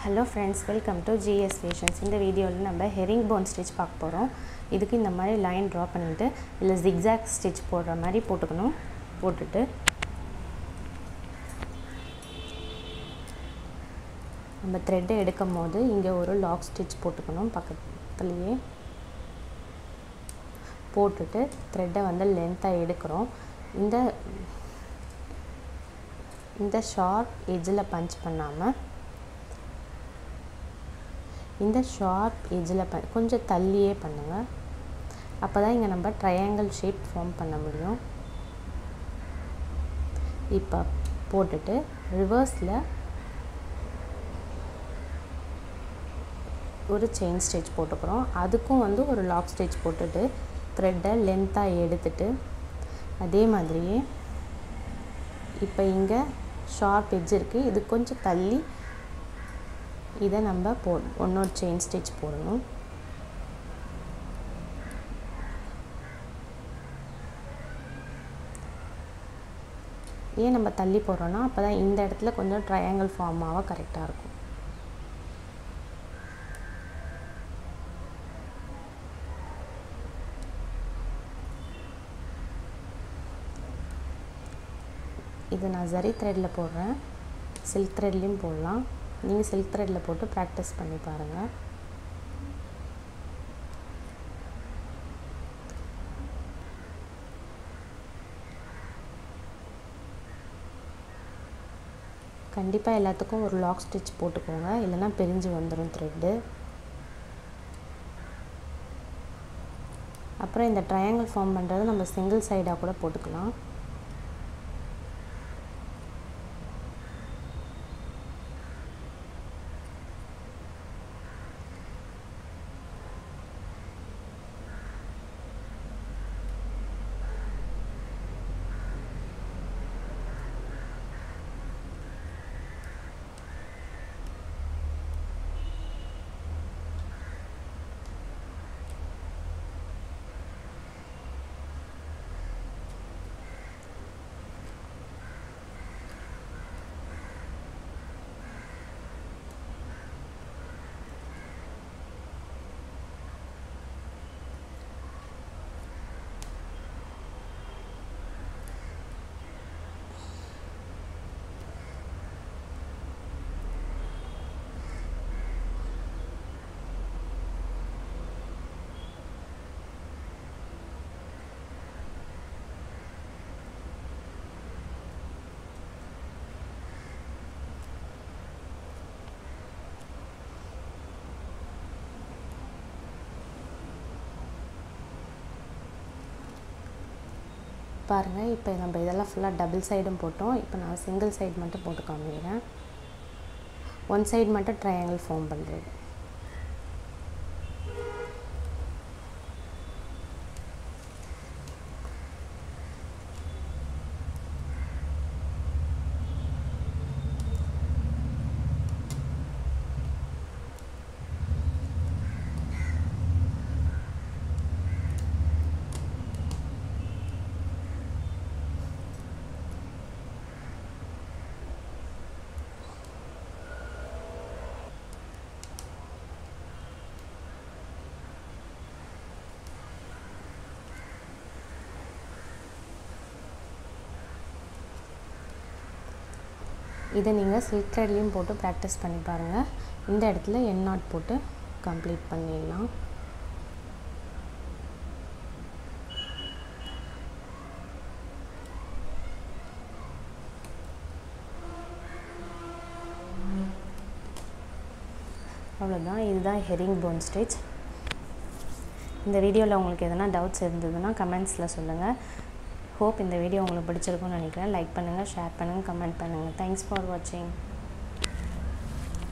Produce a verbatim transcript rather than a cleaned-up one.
Hello friends, welcome to gsfashions. In the video la namba herringbone stitch paak porom. Idukku indha mari line draw pannittu illa zigzag stitch podra mari potukanum. Potittu நம்ம thread எடுக்கும்போது இங்க ஒரு lock stitch போட்டுக்கணும் பக்கத்துலயே போட்டுட்டு thread வந்து length-ஆ எடுக்கறோம். இந்த இந்த sharp edge-ல punch பண்ணாம இந்த sharp edge-ல கொஞ்சம் தள்ளியே பண்ணுங்க. அப்பதான் இங்க நம்ம triangle shape form பண்ண முடியும். இப்ப போட்டுட்டு reverse-ல ஒரு chain stitch போட்டுக்கறோம். அதுக்கும் வந்து ஒரு lock stitch போட்டுட்டு thread-ஐ length-ஆ எடுத்துட்டு அதே மாதிரியே இப்ப இங்க sharp edge இருக்கு. இது கொஞ்சம் தள்ளி இத நம்ம இன்னொரு chain stitch போடணும். ஏன் நம்ம தள்ளி போறோம்னா அப்பதான் இந்த இடத்துல கொஞ்சம் triangle form ஆவா கரெக்ட்டா இருக்கும். இது நான் zari thread ல போடுறேன். silk thread லயும் போடலாம். நீங்க silk thread ல போட்டு practice பண்ணி பாருங்க. கண்டிப்பா எல்லாத்துக்கும் ஒரு lock stitch போட்டுக்கோங்க. இல்லனா பிரிஞ்சு வந்துரும் thread. அப்புறம் இந்த triangle form பண்றது நம்ம single side-ஆ கூட போட்டுக்கலாம். பாருங்க இப்போ நம்ம இதெல்லாம் ஃபுல்லா டபுள் சைடும் போட்டோம். இப்போ நான் சிங்கிள் சைடு மட்டும் போட்டு காமிக்கிறேன். ஒன் சைடு மட்டும் ட்ரையாங்கிள் ஃபார்ம் பண்றேன். இத நீங்க silk thread லயும் போட்டு practice பண்ணி பாருங்க. இந்த இடத்துல end knot போட்டு complete பண்ணிடலாம். அவ்வளவுதான். இதுதான் herringbone stitch. இந்த வீடியோல உங்களுக்கு எதனா டவுட்ஸ் இருந்ததுன்னா கமெண்ட்ஸ்ல சொல்லுங்க. hope இந்த வீடியோ உங்களுக்கு பிடிச்சிருக்கும்னு நினைக்கிறேன். லைக் பண்ணுங்க, ஷேர் பண்ணுங்க, கமெண்ட் பண்ணுங்க. Thanks for watching.